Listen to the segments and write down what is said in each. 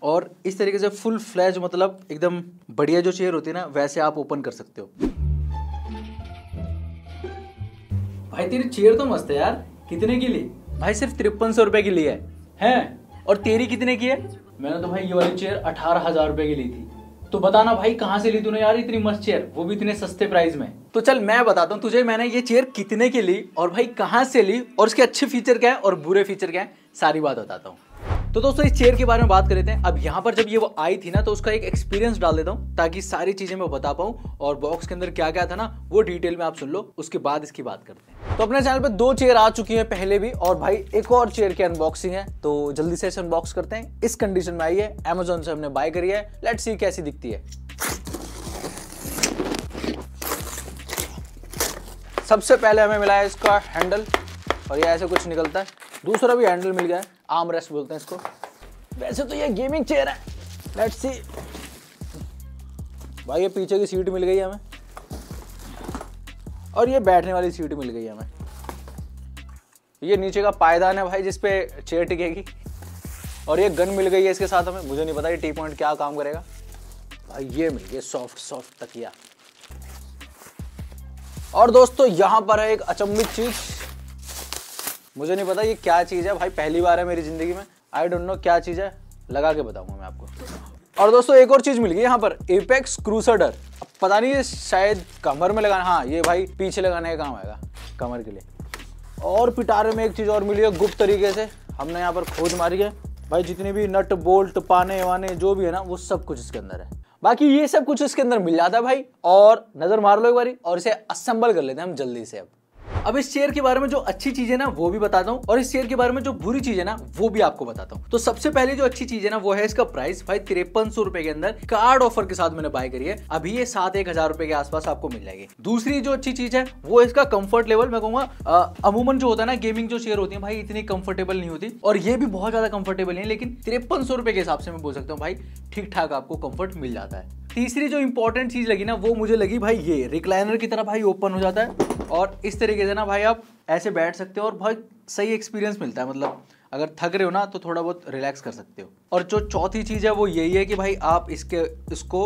और इस तरीके से फुल फ्लैज मतलब एकदम बढ़िया जो चेयर होती है ना वैसे आप ओपन कर सकते हो। भाई तेरी चेयर तो मस्त है यार, कितने की ली? भाई सिर्फ 5300 रुपए की ली है? और तेरी कितने की है? मैंने तो भाई ये वाली चेयर 18,000 रुपए की ली थी। तो बताना भाई कहाँ से ली तूने यार इतनी मस्त चेयर, वो भी इतने सस्ते प्राइस में। तो चल मैं बताता हूँ तुझे मैंने ये चेयर कितने की ली और भाई कहाँ से ली और उसके अच्छे फीचर क्या है और बुरे फीचर क्या है, सारी बात बताता हूँ। तो दोस्तों इस चेयर के बारे में बात कर लेते हैं। अब यहाँ पर जब ये वो आई थी ना तो उसका एक एक्सपीरियंस डाल देता हूँ ताकि सारी चीजें मैं बता पाऊँ और बॉक्स के अंदर क्या क्या था ना वो डिटेल में आप सुन लो, उसके बाद इसकी बात करते हैं। तो अपने चैनल पे 2 चेयर आ चुकी हैं पहले भी और भाई एक और चेयर की अनबॉक्सिंग है, तो जल्दी से इसे अनबॉक्स करते हैं। इस कंडीशन में आई है, अमेजोन से हमने बाय करी है, लेट्स सी कैसी दिखती है। सबसे पहले हमें मिला है इसका हैंडल और ये ऐसे कुछ निकलता है। दूसरा भी हैंडल मिल गया है, आर्म रेस्ट बोलते हैं इसको। वैसे तो ये गेमिंग चेयर है, लेट्स सी। भाई ये पीछे की सीट मिल गई है हमें और ये बैठने वाली सीट मिल गई है हमें। ये नीचे का पायदान है भाई जिसपे चेयर टिकेगी और ये गन मिल गई है इसके साथ हमें। मुझे नहीं पता ये टी पॉइंट क्या काम करेगा। भाई ये मिल गया सॉफ्ट तकिया। और दोस्तों यहाँ पर है एक अचंभित चीज, मुझे नहीं पता ये क्या चीज है भाई, पहली बार है मेरी जिंदगी में। आई डोंट नो क्या चीज है, लगा के बताऊंगा मैं आपको। और दोस्तों एक और चीज मिल गई यहाँ पर, एपेक्स क्रूसेडर। पता नहीं ये शायद कमर में लगाना, हाँ ये भाई पीछे लगाने का काम आएगा कमर के लिए। और पिटारे में एक चीज और मिली है गुप्त तरीके से, हमने यहाँ पर खोज मारी है भाई। जितने भी नट बोल्ट पाने वाने जो भी है ना वो सब कुछ इसके अंदर है। बाकी ये सब कुछ इसके अंदर मिल जाता है भाई। और नजर मार लो एक बारी और इसे असेंबल कर लेते हैं हम जल्दी से। अब इस चेयर के बारे में जो अच्छी चीज है ना वो भी बताता हूँ और इस चेयर के बारे में जो बुरी चीज है ना वो भी आपको बताता हूँ। तो सबसे पहले जो अच्छी चीज है ना वो है इसका प्राइस। भाई 5300 रुपए के अंदर कार्ड ऑफर के साथ मैंने बाय करी है। अभी ये 7-1000 रुपए के आसपास आपको मिल जाएगी। दूसरी जो अच्छी चीज है वो इसका कंफर्ट लेवल। मैं कहूंगा अमूमन जो होता है ना गेमिंग जो चेयर होती है भाई इतनी कंफर्टेबल नहीं होती और ये भी बहुत ज्यादा कंफर्टेबल नहीं है, लेकिन 5300 रुपए के हिसाब से मैं बोल सकता हूँ भाई ठीक ठाक आपको कंफर्ट मिल जाता है। तीसरी जो इंपॉर्टेंट चीज लगी ना वो मुझे लगी भाई ये रिक्लाइनर की तरह भाई ओपन हो जाता है और इस तरीके से ना भाई आप ऐसे बैठ सकते हो और बहुत सही एक्सपीरियंस मिलता है। मतलब अगर थक रहे हो ना तो थोड़ा बहुत रिलैक्स कर सकते हो। और जो चौथी चीज है वो यही है कि भाई आप इसको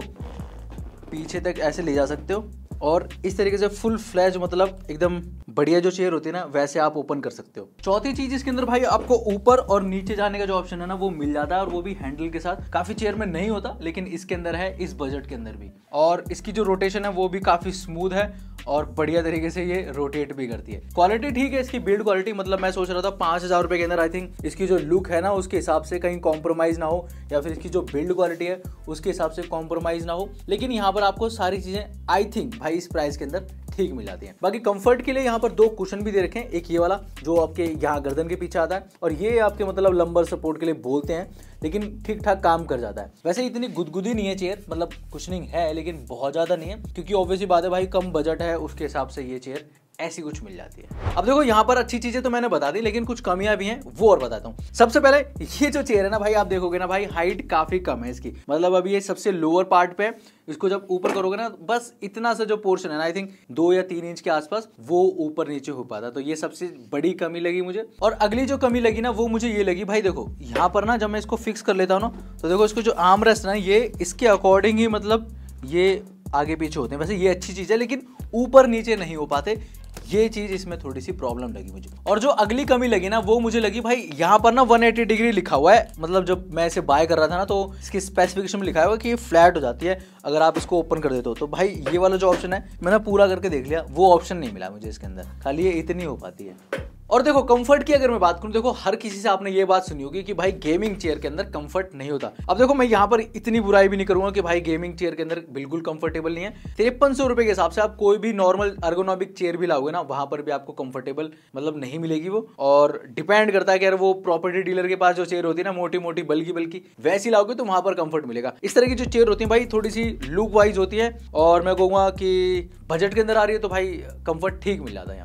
पीछे तक ऐसे ले जा सकते हो और इस तरीके से फुल फ्लैज मतलब एकदम बढ़िया जो चेयर होती है ना वैसे आप ओपन कर सकते हो। चौथी चीज इसके अंदर भाई आपको ऊपर और नीचे जाने का जो ऑप्शन है ना वो मिल जाता है और वो भी हैंडल के साथ। काफी चेयर में नहीं होता लेकिन इसके अंदर है, इस बजट के अंदर भी। और इसकी जो रोटेशन है वो भी काफी स्मूथ है और बढ़िया तरीके से ये रोटेट भी करती है। क्वालिटी ठीक है इसकी, बिल्ड क्वालिटी मतलब मैं सोच रहा था 5000 रुपए के अंदर आई थिंक इसकी जो लुक है ना उसके हिसाब से कहीं कॉम्प्रोमाइज ना हो या फिर इसकी जो बिल्ड क्वालिटी है उसके हिसाब से कॉम्प्रोमाइज ना हो। लेकिन यहाँ पर आपको सारी चीजें आई थिंक भाई इस प्राइस के अंदर ठीक मिल जाती है। बाकी कंफर्ट के लिए यहाँ पर 2 कुशन भी दे रखे हैं, एक ये वाला जो आपके यहाँ गर्दन के पीछे आता है और ये आपके मतलब लंबर सपोर्ट के लिए बोलते हैं, लेकिन ठीक ठाक काम कर जाता है। वैसे इतनी गुदगुदी नहीं है चेयर, मतलब कुशनिंग है लेकिन बहुत ज्यादा नहीं है क्योंकि ऑब्वियसली बात है भाई कम बजट है उसके हिसाब से ये चेयर ऐसी कुछ मिल जाती है। अब देखो यहाँ पर अच्छी चीजें तो मैंने बता दी लेकिन कुछ कमियां भी हैं वो और बताता हूँ। सबसे पहले ये जो चेयर है ना भाई आप देखोगे ना भाई हाइट काफी कम है इसकी। मतलब अभी ये सबसे लोअर पार्ट पे, इसको जब ऊपर करोगे ना बस इतना सा जो पोर्शन है ना आई थिंक 2 या 3 इंच के आसपास वो ऊपर नीचे हो पाता। तो ये सबसे बड़ी कमी लगी मुझे। और अगली जो कमी लगी ना वो मुझे ये लगी भाई देखो यहाँ पर ना जब मैं इसको फिक्स कर लेता हूँ ना तो देखो इसको जो आर्म रेस्ट ना ये इसके अकॉर्डिंग ही मतलब ये आगे पीछे होते हैं। वैसे ये अच्छी चीज है लेकिन ऊपर नीचे नहीं हो पाते, ये चीज इसमें थोड़ी सी प्रॉब्लम लगी मुझे। और जो अगली कमी लगी ना वो मुझे लगी भाई यहाँ पर ना 180 डिग्री लिखा हुआ है। मतलब जब मैं इसे बाय कर रहा था ना तो इसकी स्पेसिफिकेशन में लिखा हुआ है कि ये फ्लैट हो जाती है अगर आप इसको ओपन कर देते हो। तो भाई ये वाला जो ऑप्शन है मैंने पूरा करके देख लिया, वो ऑप्शन नहीं मिला मुझे इसके अंदर, खाली ये इतनी हो पाती है। और देखो कंफर्ट की अगर मैं बात करूं, देखो हर किसी से आपने ये बात सुनी होगी कि भाई गेमिंग चेयर के अंदर कंफर्ट नहीं होता। अब देखो मैं यहाँ पर इतनी बुराई भी नहीं करूंगा कि भाई गेमिंग चेयर के अंदर बिल्कुल कंफर्टेबल नहीं है। 5300 रुपए के हिसाब से आप कोई भी नॉर्मल अर्गोनॉमिक चेयर भी लाओगे ना वहां पर भी आपको कंफर्टेबल मतलब नहीं मिलेगी वो। और डिपेंड करता है कि अगर वो प्रॉपर्टी डीलर के पास जो चेयर होती है ना मोटी मोटी बल्कि वैसी लाओगे तो वहां पर कंफर्ट मिलेगा। इस तरह की जो चेयर होती है भाई थोड़ी सी लुक वाइज होती है और मैं कहूंगा कि बजट के अंदर आ रही है तो भाई कंफर्ट ठीक मिल जाता है यहाँ पर।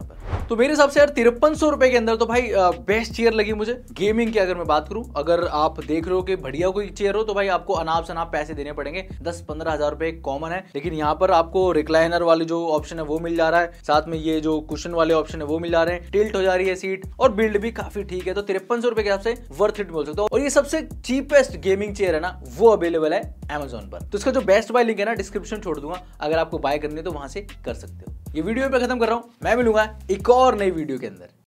तो मेरे हिसाब से यार 5300 रुपए के अंदर तो भाई बेस्ट चेयर लगी मुझे। गेमिंग की अगर मैं बात करूं, अगर आप देख रहे हो कि बढ़िया कोई चेयर हो तो भाई आपको अनाप शनाप पैसे देने पड़ेंगे। 10-15 हजार रुपए कॉमन है, लेकिन यहाँ पर आपको रिक्लाइनर वाली जो ऑप्शन है वो मिल जा रहा है, साथ में ये जो कुशन वाले ऑप्शन है वो मिल जा रहे हैं, टिल्ट हो जा रही है सीट और बिल्ड भी काफी ठीक है। तो 5300 रुपए के हिसाब से वर्थ इट बोल सकते हो। और ये सबसे चीपेस्ट गेमिंग चेयर है ना, वो अवेलेबल है Amazon पर। तो इसका जो बेस्ट बाय लिंक है ना डिस्क्रिप्शन छोड़ दूंगा, अगर आपको बाय करनी है तो वहां से कर सकते हो। ये वीडियो पे खत्म कर रहा हूं, मैं मिलूंगा एक और नई वीडियो के अंदर।